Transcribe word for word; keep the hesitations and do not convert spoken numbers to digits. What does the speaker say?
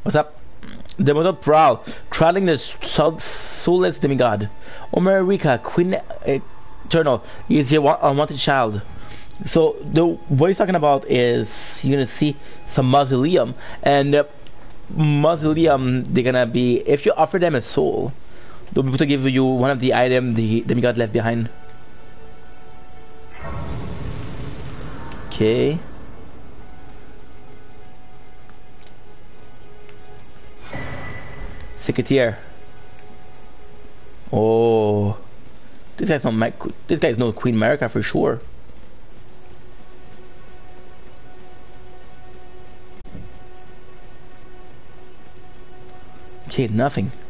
What's up? The mother prowl, trailing the soul soulless demigod. Omerika, Queen Eternal, is your unwanted child. So the what he's talking about is you're gonna see some mausoleum, and the mausoleum they're gonna be if you offer them a soul, they'll be able to give you one of the items the demigod left behind. Okay. Secretaire. Oh, this guy's not this guy's no Queen America for sure. Okay, nothing.